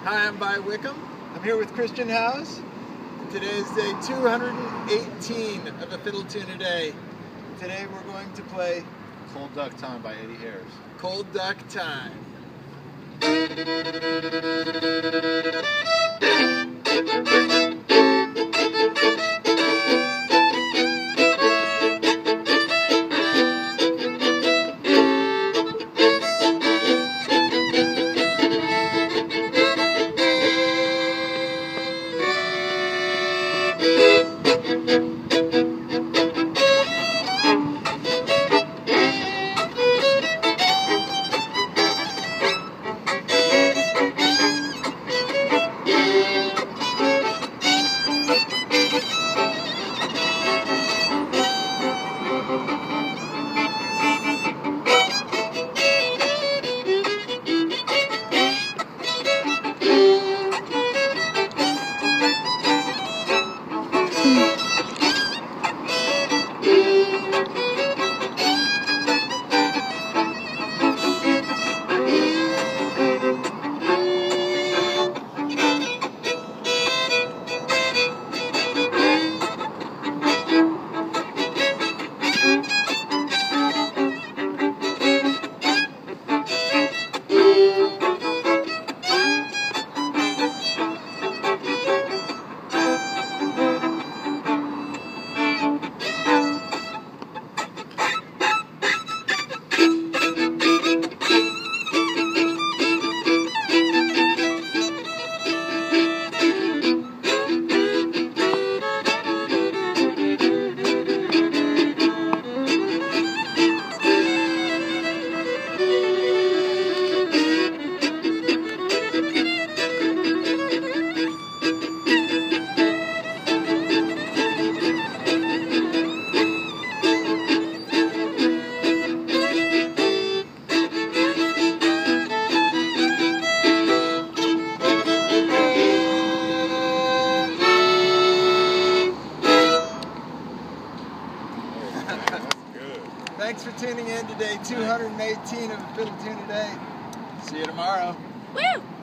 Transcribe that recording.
Hi, I'm By Wickham. I'm here with Christian House. Today is day 218 of the Fiddle Tune a Day. Today we're going to play Cold Duck Time by Eddie Harris. Cold Duck Time. Thanks for tuning in today, 218 of the Fiddle Tune a Day. See you tomorrow. Woo!